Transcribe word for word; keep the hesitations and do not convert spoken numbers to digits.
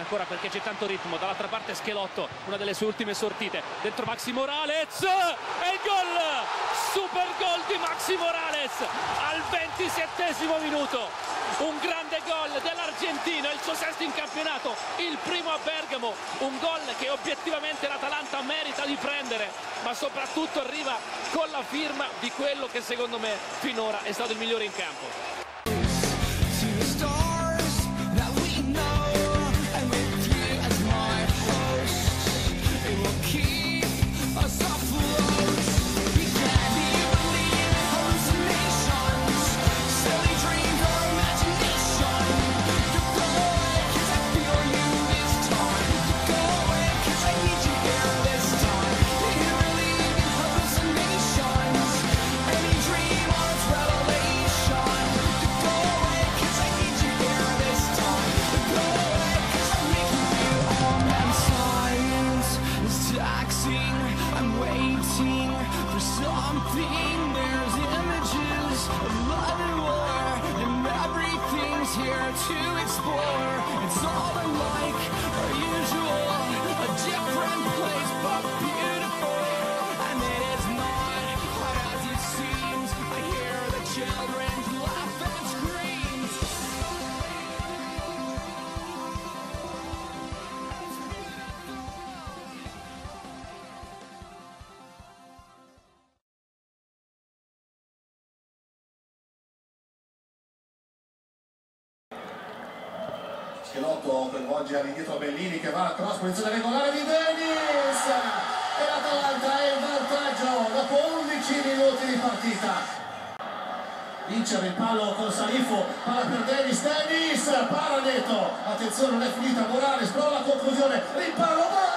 ancora perché c'è tanto ritmo. Dall'altra parte Schelotto, una delle sue ultime sortite, dentro Maxi Moralez e il gol, super gol di Maxi Moralez al ventisettesimo minuto, un grande gol dell'argentino, il suo sesto in campionato, il primo a Bergamo, un gol che obiettivamente l'Atalanta merita di prendere, ma soprattutto arriva con la firma di quello che secondo me finora è stato il migliore in campo. I'm waiting for something. There's images of love and war, and everything's here to explore. It's all unlike our usual, a different place but beautiful. And it is not quite as it seems. I hear the children's laugh and screams. Schelotto coinvolge all'indietro Bellini che va a cross, posizione regolare di Dennis e l'Atalanta è in vantaggio dopo undici minuti di partita. Vince il palo con Salifo, palla per Dennis, Dennis, para netto, attenzione non è finita, Morales prova la conclusione, rimpallo,